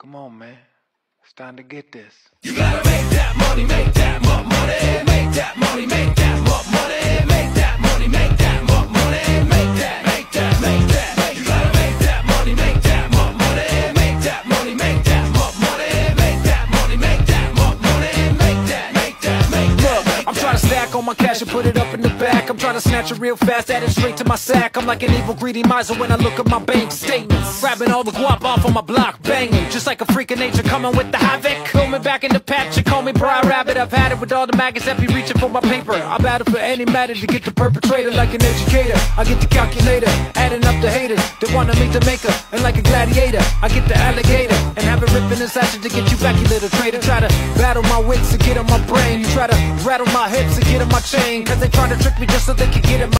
Come on, man. It's time to get this. You gotta make that money, make that more money, make that money, make that more money, make that money, make that more money, make that, make that, make that. You gotta make that money, make that more money, make that money, make that more money, make that money, make that more money, make that, make that, make that. Look, I'm trying to stack all my cash and put it up in the back. I'm trying to snatch it real fast, add it straight to my sack. I'm like an evil greedy miser when I look at my bank statements, grabbing all the guap off on my block, banging just like a freak of nature coming with the havoc. Throw me back in the patch, you call me Briar Rabbit. I've had it with all the maggots that be reaching for my paper. I battle for any matter to get the perpetrator. Like an educator, I get the calculator, adding up the haters that wanna meet the maker. And like a gladiator, I get the alligator and have it ripping inside you to get you back, you little traitor. Try to battle my wits to get on my brain. You try to rattle my hips to get on my chain, cause they try to trick me just so they can get in my